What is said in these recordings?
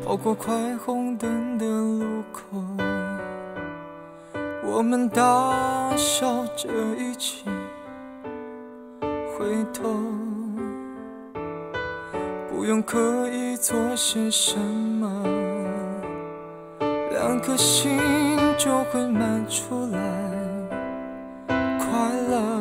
绕过快红灯的路口，我们大笑着一起回头，不用刻意做些什么，两颗心就会满出来快乐。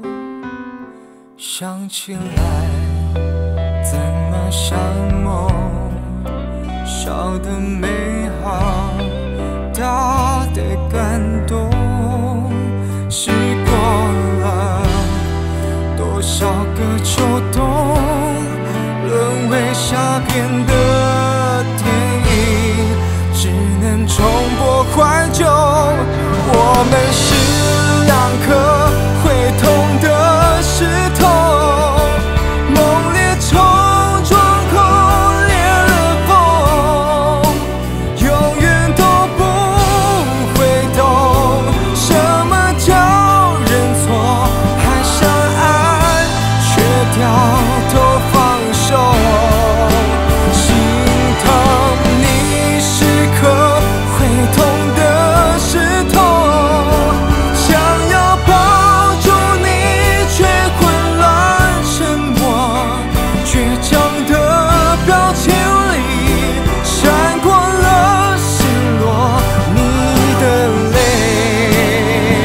想起来怎么像梦，小的美好，大的感动，是过了多少个秋冬，沦为下片的电影，只能重播怀旧。我们是两颗会痛的石头，猛烈冲撞后裂了缝，永远都不会懂什么叫认错，还相爱却掉头放手。心疼你是颗会痛的石头，想要抱住你却混乱沉默，倔强的表情里闪过了失落，你的泪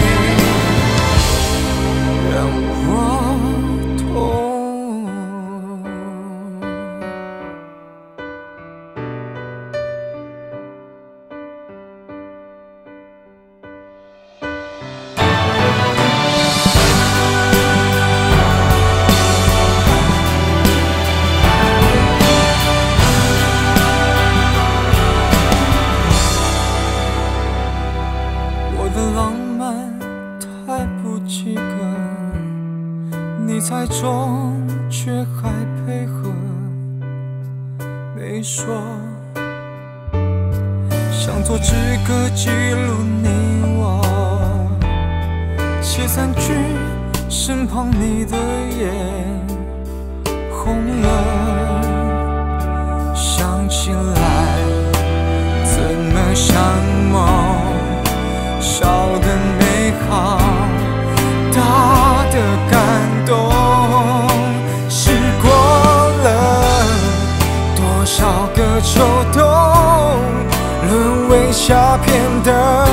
让我痛。我的浪漫太不及格，你猜中却还配合没说，想做支歌记录你我，写3句，身旁你的眼红了。想起来怎么像梦，小的美好，大的感动，是过了多少个秋冬，沦为下片的